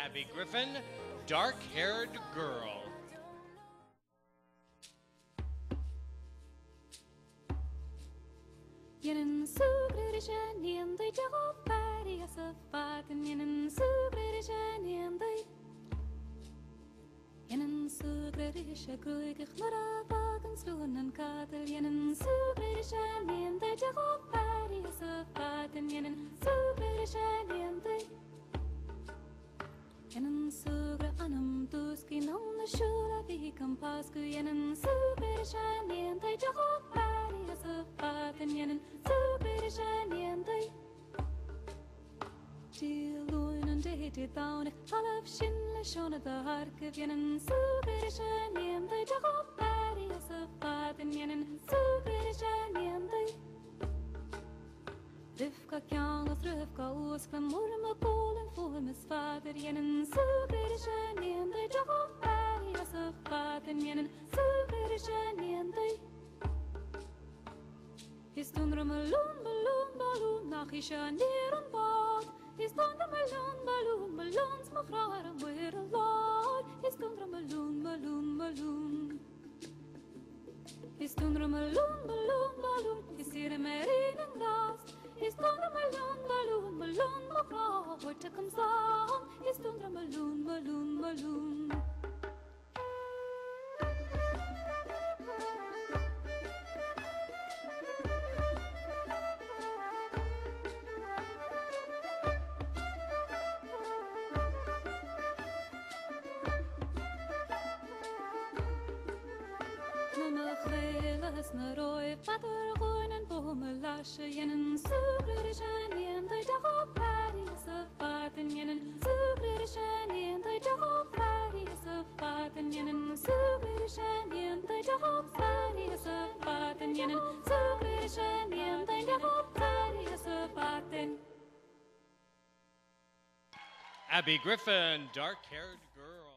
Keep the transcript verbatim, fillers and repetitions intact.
Abby Griffin, dark-haired girl. Yenen sugrische niende jago pari asa faten yenen sugrische niende Yenen sugrische gruige gmara vagen slunen katel yenen sugrische niende jago pari asa faten yenen sugrische niende Yenen sugre anam tuski nonna shura vi kampasku yenen sugrische niende jago pari asa faten yenen sugrische niende Tiluin en dehete taune half shinle shona da harke yenen sugrische niende jago pari asa faten yenen sugrische niende Rifka kjanga thrifka oskla morma polen formes fader yenen sugrische niende jago pari asa faten yenen sugrische niende Is tundra malun balun balun nach isha neer en bad Is tundra malun balun balun smafrara weer a laad Is tundra malun balun balun Is tundra malun balun balun Is hier meer in een glas Is tundra malun balun balun mafrara wordt ik hem staan Is tundra malun balun balun Snaroi fatter goinen bomen lasje jenen sugrische niente jago pari sa faten jenen sugrische niente jago pari sa faten jenen sugrische niente jago pari sa faten jenen sugrische niente jago pari sa faten Abby Griffin, dark-haired girl.